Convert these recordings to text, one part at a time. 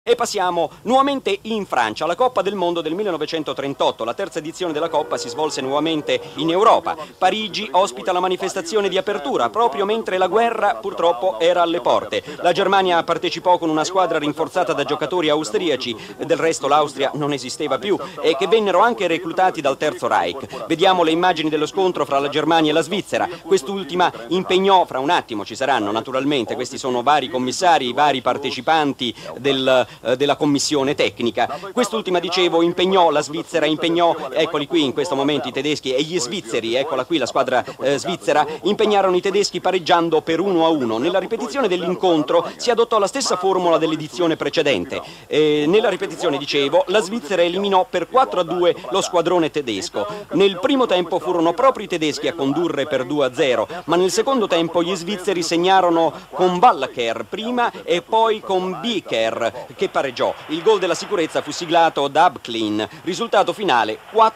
E passiamo nuovamente in Francia, alla Coppa del Mondo del 1938. La terza edizione della Coppa si svolse nuovamente in Europa. Parigi ospita la manifestazione di apertura, proprio mentre la guerra purtroppo era alle porte. La Germania partecipò con una squadra rinforzata da giocatori austriaci, del resto l'Austria non esisteva più, e che vennero anche reclutati dal Terzo Reich. Vediamo le immagini dello scontro fra la Germania e la Svizzera. Quest'ultima impegnò, fra un attimo ci saranno naturalmente, questi sono vari commissari, vari partecipanti della commissione tecnica. Quest'ultima, dicevo, impegnò la Svizzera, eccoli qui in questo momento i tedeschi e gli svizzeri, eccola qui la squadra svizzera, impegnarono i tedeschi pareggiando per 1-1. Nella ripetizione dell'incontro si adottò la stessa formula dell'edizione precedente. Nella ripetizione, dicevo, la Svizzera eliminò per 4-2 lo squadrone tedesco. Nel primo tempo furono proprio i tedeschi a condurre per 2-0, ma nel secondo tempo gli svizzeri segnarono con Ballacher prima e poi con Becker, che pareggiò. Il gol della sicurezza fu siglato da Abklin. Risultato finale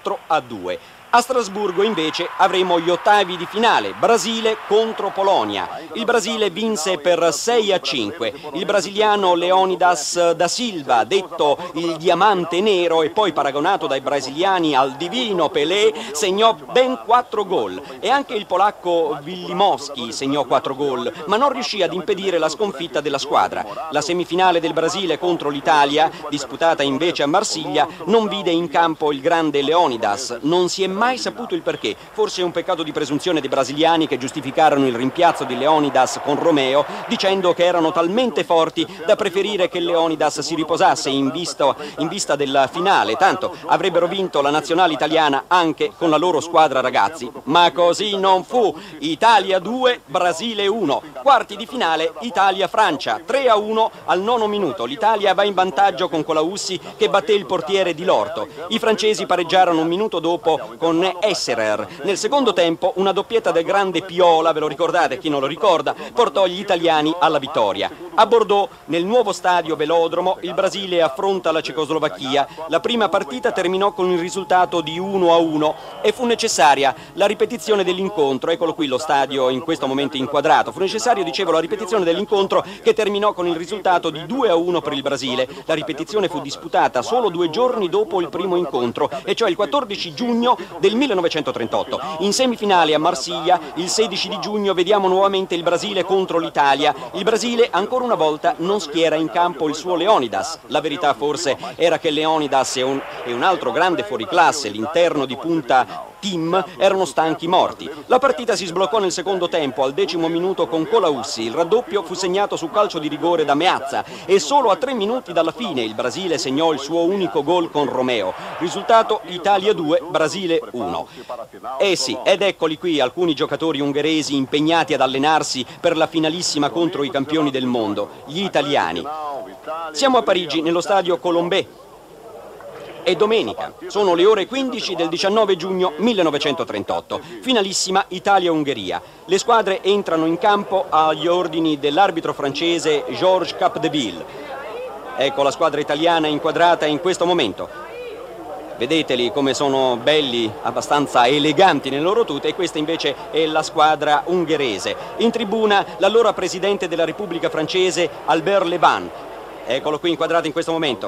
4-2. A Strasburgo invece avremo gli ottavi di finale, Brasile contro Polonia. Il Brasile vinse per 6-5. Il brasiliano Leônidas da Silva, detto il diamante nero e poi paragonato dai brasiliani al divino Pelé, segnò ben 4 gol. E anche il polacco Wilimowski segnò 4 gol, ma non riuscì ad impedire la sconfitta della squadra. La semifinale del Brasile contro l'Italia, disputata invece a Marsiglia, non vide in campo il grande Leônidas. Non si è mai saputo il perché, forse è un peccato di presunzione dei brasiliani che giustificarono il rimpiazzo di Leônidas con Romeo dicendo che erano talmente forti da preferire che Leônidas si riposasse in vista della finale, tanto avrebbero vinto la nazionale italiana anche con la loro squadra ragazzi. Ma così non fu. Italia 2, Brasile 1. Quarti di finale Italia-Francia, 3-1 al 9° minuto. L'Italia va in vantaggio con Colaussi che batté il portiere di Lorto. I francesi pareggiarono un minuto dopo con Esserer. Nel secondo tempo una doppietta del grande Piola, ve lo ricordate, chi non lo ricorda, portò gli italiani alla vittoria. A Bordeaux, nel nuovo stadio Velodromo, il Brasile affronta la Cecoslovacchia. La prima partita terminò con il risultato di 1-1 e fu necessaria la ripetizione dell'incontro. Eccolo qui lo stadio in questo momento inquadrato. Fu necessario, dicevo, la ripetizione dell'incontro che terminò con il risultato di 2-1 per il Brasile. La ripetizione fu disputata solo 2 giorni dopo il primo incontro, e cioè il 14 giugno del 1938. In semifinale a Marsiglia, il 16 di giugno, vediamo nuovamente il Brasile contro l'Italia. Il Brasile ancora una volta non schiera in campo il suo Leônidas. La verità forse era che Leônidas e un altro grande fuoriclasse, l'interno di punta Tim, erano stanchi morti. La partita si sbloccò nel secondo tempo al 10° minuto con Colaussi. Il raddoppio fu segnato su calcio di rigore da Meazza e solo a 3 minuti dalla fine il Brasile segnò il suo unico gol con Romeo. Risultato Italia 2, Brasile 1. Sì, ed eccoli qui alcuni giocatori ungheresi impegnati ad allenarsi per la finalissima contro i campioni del mondo, gli italiani. Siamo a Parigi, nello stadio Colombey. È domenica, sono le ore 15 del 19 giugno 1938, finalissima Italia-Ungheria. Le squadre entrano in campo agli ordini dell'arbitro francese Georges Capdeville. Ecco la squadra italiana inquadrata in questo momento. Vedeteli come sono belli, abbastanza eleganti nelle loro tute, e questa invece è la squadra ungherese. In tribuna l'allora presidente della Repubblica francese Albert Levan. Eccolo qui inquadrato in questo momento.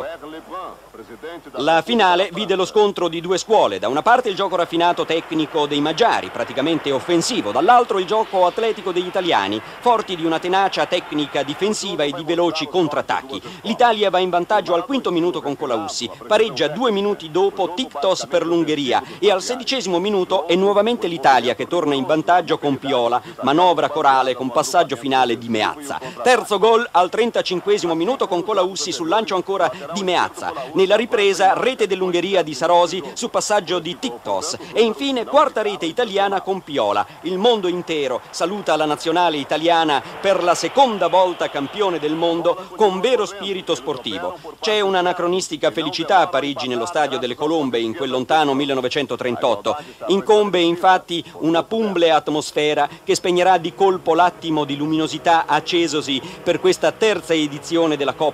La finale vide lo scontro di 2 scuole, da una parte il gioco raffinato tecnico dei magiari, praticamente offensivo, dall'altro il gioco atletico degli italiani, forti di una tenacia tecnica difensiva e di veloci contrattacchi. L'Italia va in vantaggio al 5° minuto con Colaussi, pareggia 2 minuti dopo Tiktos per l'Ungheria e al 16° minuto è nuovamente l'Italia che torna in vantaggio con Piola, manovra corale con passaggio finale di Meazza. Terzo gol al 35° minuto con Colaussi sul lancio ancora di Meazza. Nella ripresa rete dell'Ungheria di Sarosi su passaggio di Tiktos e infine quarta rete italiana con Piola. Il mondo intero saluta la nazionale italiana per la seconda volta campione del mondo con vero spirito sportivo. C'è un'anacronistica felicità a Parigi nello stadio delle Colombe in quel lontano 1938. Incombe infatti una pumble atmosfera che spegnerà di colpo l'attimo di luminosità accesosi per questa terza edizione della Coppa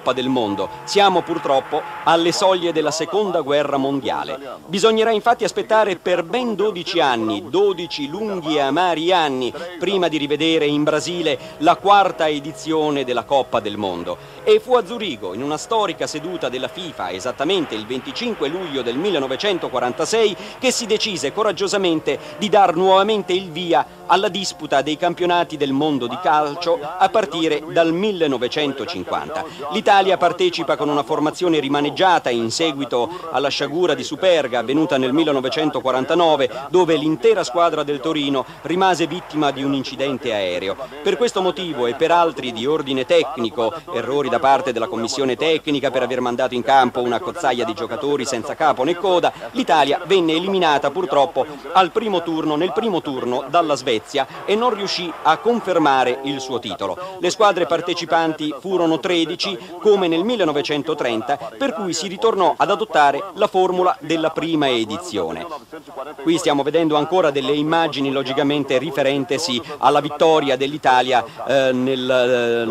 Coppa del Mondo. Siamo purtroppo alle soglie della Seconda Guerra Mondiale. Bisognerà infatti aspettare per ben 12 anni, 12 lunghi e amari anni, prima di rivedere in Brasile la quarta edizione della Coppa del Mondo. E fu a Zurigo, in una storica seduta della FIFA, esattamente il 25 luglio del 1946, che si decise coraggiosamente di dar nuovamente il via alla disputa dei campionati del mondo di calcio a partire dal 1950. L'Italia partecipa con una formazione rimaneggiata in seguito alla sciagura di Superga avvenuta nel 1949, dove l'intera squadra del Torino rimase vittima di un incidente aereo. Per questo motivo e per altri di ordine tecnico, errori da parte della commissione tecnica per aver mandato in campo una cozzaia di giocatori senza capo né coda, l'Italia venne eliminata purtroppo nel primo turno dalla Svezia e non riuscì a confermare il suo titolo. Le squadre partecipanti furono 13 come nel 1930, per cui si ritornò ad adottare la formula della prima edizione. Qui stiamo vedendo ancora delle immagini logicamente riferentesi alla vittoria dell'Italia nel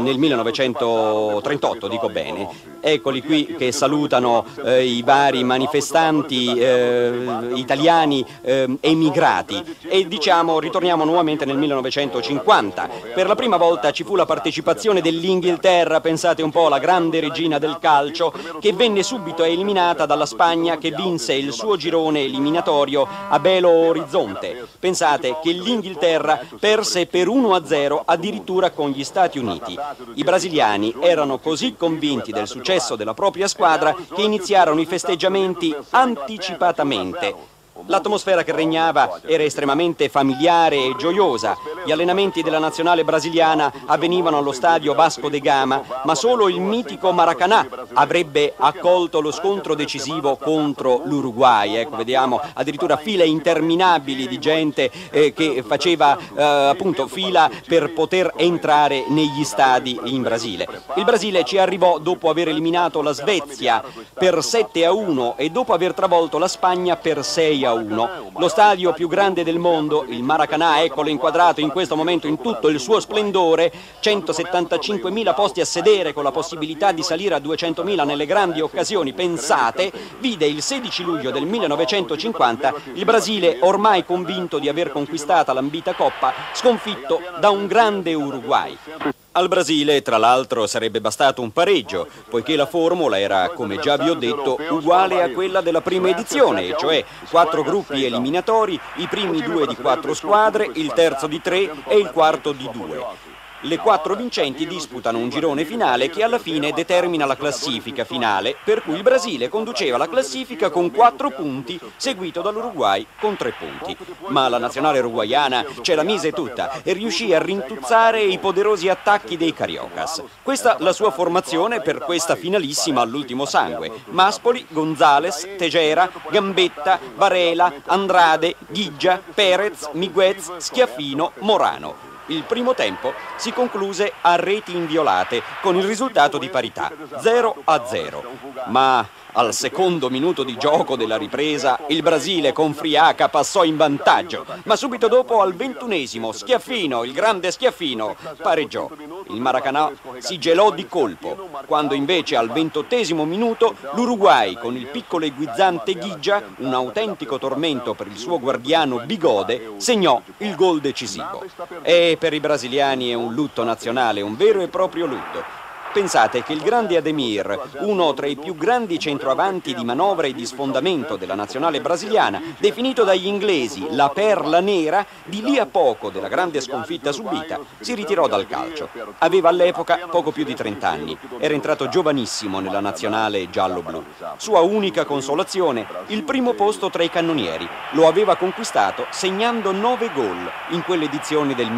1938, dico bene. Eccoli qui che salutano i vari manifestanti italiani emigrati e ritorniamo nuovamente nel 1950. Per la prima volta ci fu la partecipazione dell'Inghilterra, pensate un po', la grande regina del calcio, che venne subito eliminata dalla Spagna, che vinse il suo girone eliminatorio a Belo Horizonte. Pensate che l'Inghilterra perse per 1-0 addirittura con gli Stati Uniti. I brasiliani erano così convinti del successo della propria squadra che iniziarono i festeggiamenti anticipatamente. L'atmosfera che regnava era estremamente familiare e gioiosa. Gli allenamenti della nazionale brasiliana avvenivano allo stadio Vasco da Gama, ma solo il mitico Maracanã avrebbe accolto lo scontro decisivo contro l'Uruguay. Ecco, vediamo addirittura file interminabili di gente che faceva appunto fila per poter entrare negli stadi in Brasile. Il Brasile ci arrivò dopo aver eliminato la Svezia per 7-1 e dopo aver travolto la Spagna per 6-1. Lo stadio più grande del mondo, il Maracanã, eccolo inquadrato in questo momento in tutto il suo splendore, 175.000 posti a sedere con la possibilità di salire a 200.000 nelle grandi occasioni pensate, vide il 16 luglio del 1950 il Brasile, ormai convinto di aver conquistata l'ambita Coppa, sconfitto da un grande Uruguay. Al Brasile, tra l'altro, sarebbe bastato un pareggio, poiché la formula era, come già vi ho detto, uguale a quella della prima edizione, cioè 4 gruppi eliminatori, i primi 2 di 4 squadre, il terzo di 3 e il quarto di 2. Le 4 vincenti disputano un girone finale che alla fine determina la classifica finale, per cui il Brasile conduceva la classifica con 4 punti, seguito dall'Uruguay con 3 punti. Ma la nazionale uruguaiana ce la mise tutta e riuscì a rintuzzare i poderosi attacchi dei Cariocas. Questa la sua formazione per questa finalissima all'ultimo sangue: Maspoli, González, Tejera, Gambetta, Varela, Andrade, Ghigia, Pérez, Miguez, Schiaffino, Morano. Il primo tempo si concluse a reti inviolate, con il risultato di parità, 0-0. Ma al secondo minuto di gioco della ripresa, il Brasile con Friaca passò in vantaggio, ma subito dopo al 21esimo, Schiaffino, il grande Schiaffino, pareggiò. Il Maracanã si gelò di colpo, quando invece al 28esimo minuto l'Uruguay, con il piccolo e guizzante Ghigia, un autentico tormento per il suo guardiano Bigode, segnò il gol decisivo. E per i brasiliani è un lutto nazionale, un vero e proprio lutto. Pensate che il grande Ademir, uno tra i più grandi centroavanti di manovra e di sfondamento della nazionale brasiliana, definito dagli inglesi la perla nera, di lì a poco della grande sconfitta subita, si ritirò dal calcio. Aveva all'epoca poco più di 30 anni, era entrato giovanissimo nella nazionale giallo-blu. Sua unica consolazione, il primo posto tra i cannonieri. Lo aveva conquistato segnando 9 gol in quell'edizione del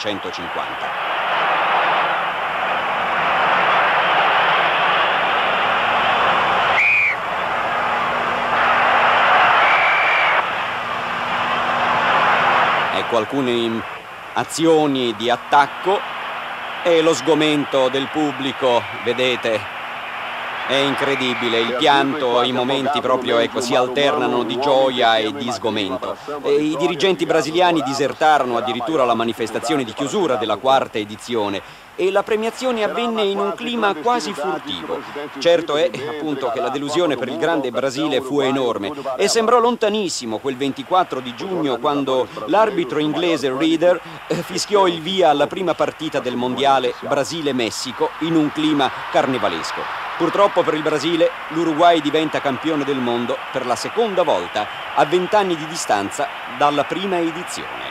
1950. Alcune azioni di attacco e lo sgomento del pubblico, vedete, È incredibile, il pianto, i momenti proprio si alternano di gioia e di sgomento. I dirigenti brasiliani disertarono addirittura la manifestazione di chiusura della quarta edizione e la premiazione avvenne in un clima quasi furtivo. Certo è appunto che la delusione per il grande Brasile fu enorme e sembrò lontanissimo quel 24 di giugno quando l'arbitro inglese Reader fischiò il via alla prima partita del mondiale Brasile-Messico in un clima carnevalesco. Purtroppo per il Brasile l'Uruguay diventa campione del mondo per la seconda volta a 20 anni di distanza dalla prima edizione.